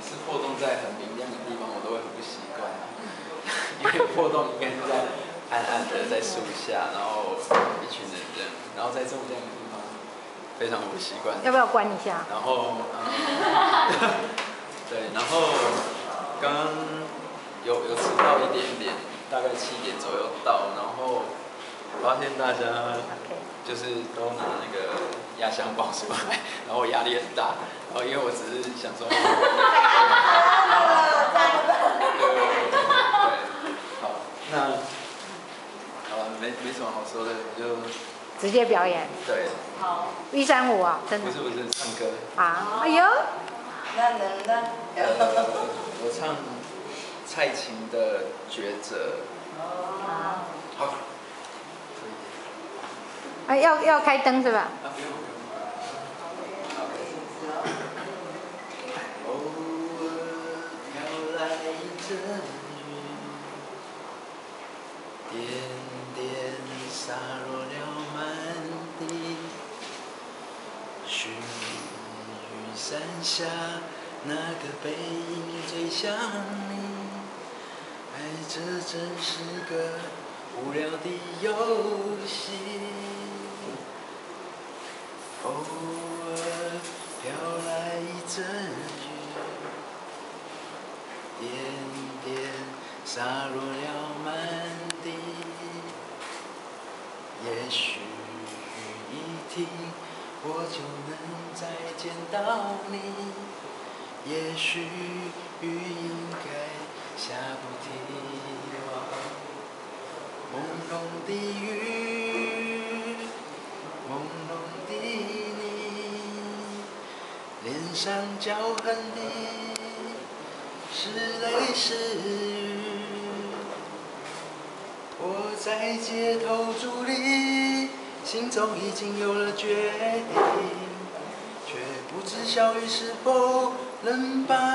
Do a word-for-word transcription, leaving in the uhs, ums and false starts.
次破洞在很明亮的地方，我都会很不习惯，因为破洞应该是在暗暗的，在树下，然后一群人这样，然后在这么亮的地方，非常不习惯。 要不要关一下？ 然后，嗯、对，然后刚刚有有迟到一点点，大概七点左右到，然后发现大家就是都拿那个压箱宝出来，然后压力很大，然后因为我只是想说，对对对，好，那好了，没没什么好说的，就直接表演。 对。 好。 一三五啊，真的。 不是不是，唱歌。 啊，哎呦。 那能的。 呃，我唱蔡琴的《抉择》。 哦。 好。 哎，要要开灯是吧？ 啊，不用不用。偶尔飘来一阵雨，点点洒落了满地。许雨伞下，那个背影最像你。爱这真是个无聊的游戏。偶尔飘来一阵雨，点点洒落了满地。也许雨一停，我就能再见到你。也许雨应该下不停。朦胧的雨，朦胧的你，脸上骄横的是泪是雨。我在街头伫立，心中已经有了决定，却不知小雨是否能把